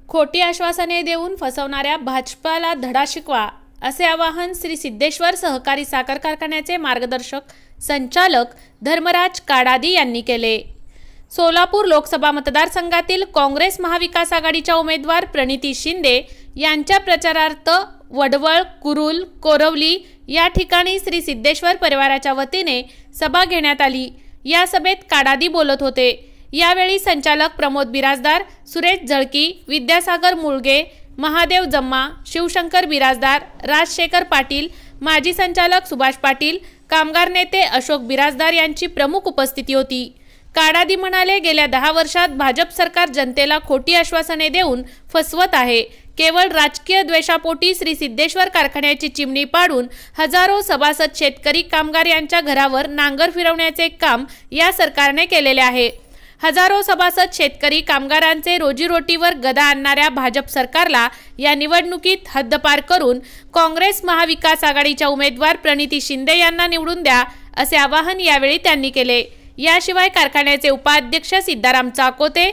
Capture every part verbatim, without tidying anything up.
खोटी आश्वासने देऊन फसवणाऱ्या भाजपाला धडा शिकवा, असे आवाहन श्री सिद्धेश्वर सहकारी साखर कारखान्याचे मार्गदर्शक संचालक धर्मराज काडादी यांनी केले। सोलापूर लोकसभा मतदारसंघातील काँग्रेस महाविकास आघाडीच्या उमेदवार प्रणिती शिंदे यांच्या प्रचारार्थ वडवळ, कुरुल, कोरवली या ठिकाणी श्री सिद्धेश्वर परिवाराच्या वतीने सभा घेण्यात आली। या सभेत काडादी बोलत होते। यावेळी संचालक प्रमोद बिराजदार, सुरेश जळकी, विद्यासागर मुळगे, महादेव जम्मा, शिवशंकर बिराजदार, राजशेखर पाटील, माजी संचालक सुभाष पाटील, कामगार नेते अशोक बिराजदार यांची प्रमुख उपस्थिती होती। काडादी म्हणाले, गेल्या दहा वर्षात भाजप सरकार जनतेला खोटी आश्वासने देऊन फसवत आहे। केवळ राजकीय द्वेषापोटी श्री सिद्धेश्वर कारखान्याची चिमणी पाडून हजारो सभासद, शेतकरी, कामगार यांच्या घरावर नांगर फिरवण्याचे काम या सरकारने केलेले आहे। हजारो सभासद, शेतकरी, कामगारांचे रोजीरोटीवर गदा आणणाऱ्या भाजप सरकारला या निवडणुकीत हद्दपार करून काँग्रेस महाविकास आघाडीच्या उमेदवार प्रणिती शिंदे यांना निवडून द्या, असे आवाहन यावेळी त्यांनी केले। याशिवाय कारखान्याचे उपाध्यक्ष सिद्धाराम चाकोते,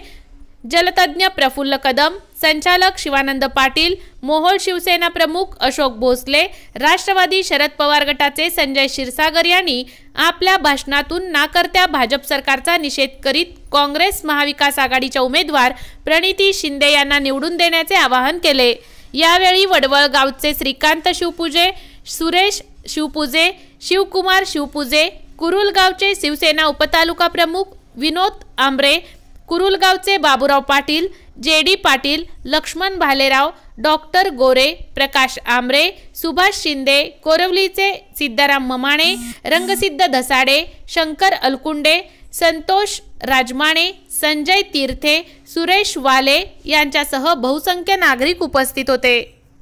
जलतज्ञ प्रफुल्ल कदम, संचालक शिवानंद पाटील, मोहोळ शिवसेना प्रमुख अशोक भोसले, राष्ट्रवादी शरद पवार गटाचे संजय क्षीरसागर यांनी आपल्या भाषणातून नाकर्त्या भाजप सरकारचा निषेध करीत काँग्रेस महाविकास आघाडीच्या उमेदवार प्रणिती शिंदे यांना निवडून देण्याचे आवाहन केले। यावेळी वडवळ गावचे श्रीकांत शिवपूजे, सुरेश शिवपूजे, शिवकुमार शिवपूजे, कुरुल गावचे शिवसेना उपतालुका प्रमुख विनोद आंब्रे, कुरुल गावचे Baburao Patil, J D Patil, Laxman Bhalerao, doctor Gore, Prakash Ambre, Subhash Shinde, कोरवलीचे सिद्धाराम ममाणे, रंगसिद्ध धसाडे, शंकर अलकुंडे, संतोष राजमाणे, संजय तीर्थे, सुरेश वाले यांच्यासह बहुसंख्य नागरिक उपस्थित होते।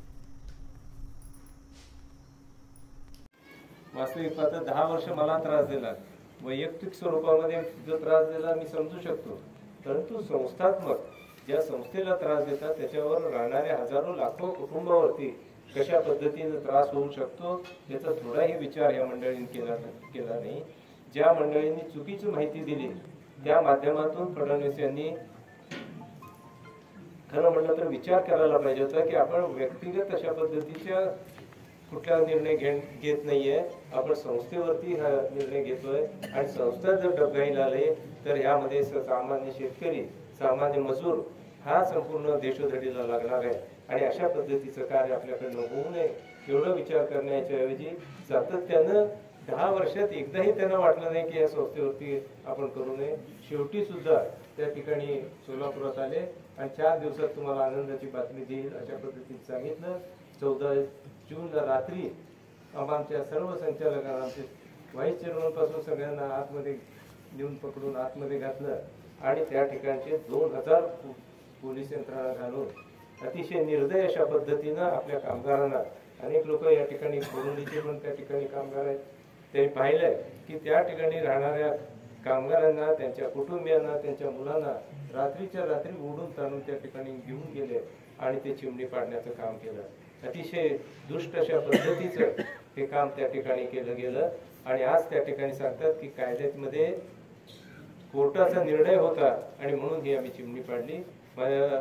वास्तविक पाहता दहा वर्ष मला त्रास दिला, वैयक्तिक स्वरूपामध्ये जो त्रास दिला मी समजू शकतो, परंतु संस्थात्मक ज्या संस्थेला त्रास देतात त्याच्यावर राहणाऱ्या हजारो लाखो कुटुंबावरती कशा पद्धतीने त्रास होऊ शकतो याचा थोडाही विचार या मंडळींनी केला केला नाही। ज्या मंडळींनी चुकीची माहिती दिली त्या माध्यमातून फडणवीस यांनी खरं म्हटलं तर विचार करायला पाहिजे होता की आपण व्यक्तिगत अशा पद्धतीच्या कुठला निर्णय घेत नाहीये, आपण संस्थेवरती हा निर्णय घेतोय आणि संस्था जर डबघाईला आले तर यामध्ये सामान्य शेतकरी, सामान्य मजूर हा संपूर्ण देशोधडीला लागणार आहे आणि अशा पद्धतीचं कार्य आपल्याकडनं होऊ नये एवढा विचार करण्याच्या ऐवजी सातत्यानं दहा वर्षात एकदाही त्यांना वाटलं नाही की या संस्थेवरती आपण करू नये। शेवटी सुद्धा त्या ठिकाणी सोलापुरात आले आणि चार दिवसात तुम्हाला आनंदाची बातमी देईल अशा पद्धतीने सांगितलं। चौदा जूनला रात्री आमच्या सर्व संचालकांना, आमचे व्हाईस चेअरमन पासून सगळ्यांना आतमध्ये नेऊन पकडून आतमध्ये घातलं आणि त्या ठिकाणचे दोन हजार पोलीस यंत्रणा घालून अतिशय निर्दय अशा पद्धतीनं आपल्या कामगारांना, अनेक लोक या ठिकाणी कोरोलीचे पण त्या ठिकाणी कामगार आहेत, त्यांनी पाहिलंय की त्या ठिकाणी राहणाऱ्या कामगारांना, त्यांच्या कुटुंबियांना, त्यांच्या मुलांना रात्रीच्या रात्री ओढून ताणून त्या ठिकाणी घेऊन गेले आणि ते चिमणी पाडण्याचं काम केलं। अतिशय दुष्ट अशा पद्धतीचं हे काम त्या ठिकाणी केलं गेलं आणि आज त्या ठिकाणी सांगतात की कायद्यामध्ये कोर्टाचा निर्णय होता आणि म्हणून ही आम्ही चिमणी पाडली। माझ्या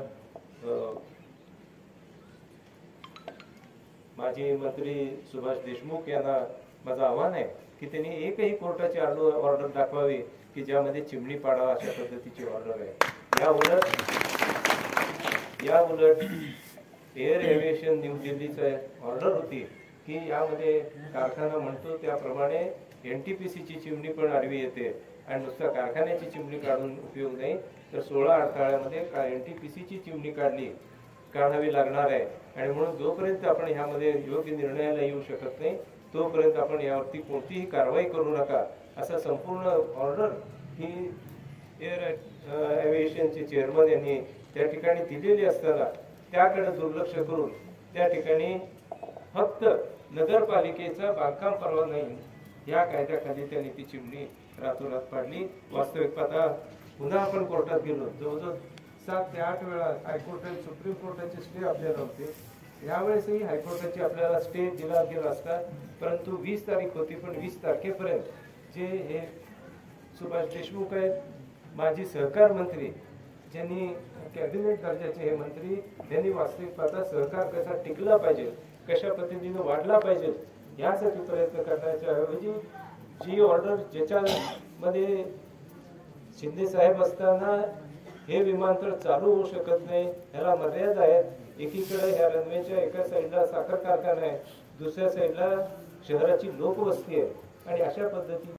माजी मंत्री सुभाष देशमुख यांना माझं आव्हान आहे की त्यांनी एकही कोर्टाची ऑर्डर दाखवावी की ज्यामध्ये चिमणी पाडावा अशा पद्धतीची ऑर्डर आहे। या उलट या उलट एअर एव्हिएशन न्यू दिल्लीचं ऑर्डर होती की यामध्ये कारखाना म्हणतो त्याप्रमाणे एनटीपीसीची चिमणी पण आडवी येते आणि नुसतं कारखान्याची चिमणी काढून उपयोग नाही तर सोळा अडथळ्यामध्ये एनटीपीसीची चिमणी काढली काढावी लागणार आहे आणि म्हणून जोपर्यंत आपण ह्यामध्ये योग्य निर्णयाला येऊ शकत नाही तोपर्यंत आपण यावरती कोणतीही कारवाई करू नका असा संपूर्ण ऑर्डर ही एअर एव्हिएशनचे चेअरमन यांनी त्या ठिकाणी दिलेली असताना त्याकडे दुर्लक्ष करून त्या ठिकाणी फक्त नगरपालिकेचा बांधकाम परवाना नाही या कायद्याखाली त्यांनी ती चिमणी रातोरात पाडली। वास्तविक पाहता पुन्हा आपण कोर्टात गेलो, जवळजवळ सात ते आठ वेळा हायकोर्टात, सुप्रीम कोर्टाचे स्टे आपल्याला होते, यावेळेसही हायकोर्टाची आपल्याला स्टे दिला गेला असता, परंतु वीस तारीख होती पण वीस तारखेपर्यंत जे हे सुभाष देशमुख आहेत, माजी सहकार मंत्री ज्यांनी कॅबिनेट दर्जाचे हे मंत्री त्यांनी वास्तविक पाहता सहकार कसा टिकला पाहिजे, कशा पद्धतीने वाढला पाहिजे यासाठी प्रयत्न करण्याच्या ऐवजी जी ऑर्डर ज्याच्यामध्ये शिंदे साहेब असताना हे विमानतळ चालू होऊ शकत नाही, ह्याला मर्यादा आहेत. एकीकडे ह्या रनवेच्या एका साईडला साखर कारखाना आहे, दुसऱ्या साईडला शहराची लोकवस्ती आहे आणि अशा पद्धती